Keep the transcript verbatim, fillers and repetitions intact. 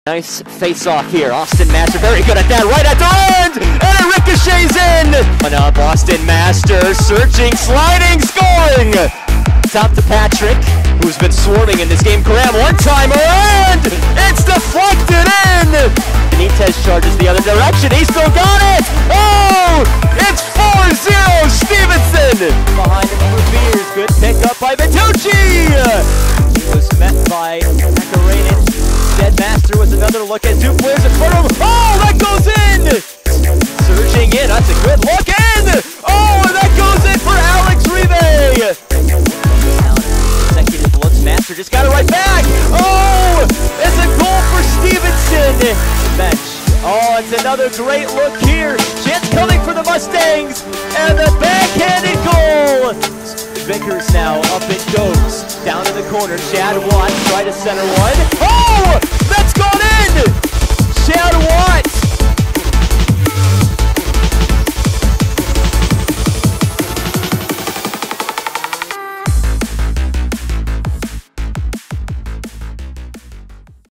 Nice face-off here. Austin Master very good at that. Right at the end! And it ricochets in! And up, Austin Master searching, sliding, scoring! Top to Patrick, who's been swarming in this game. Graham one-timer, and it's deflected in! Benitez charges the other direction. He still got it! Oh! It's four zero Stevenson! Behind him for Beers. Good pickup by Vitucci! He was met by Macarena. Dead Master with another look at Dupuis in front of him. Oh, that goes in! Surging in, that's a good look in! Oh, and that goes in for Alex Rive! Consecutive looks, Master just got it right back! Oh, it's a goal for Stevenson! Bench. Oh, it's another great look here. Chance coming for the Mustangs, and the backhanded goal! Vickers now, up it goes. Down in the corner, Chad Watts, try to center one. Oh!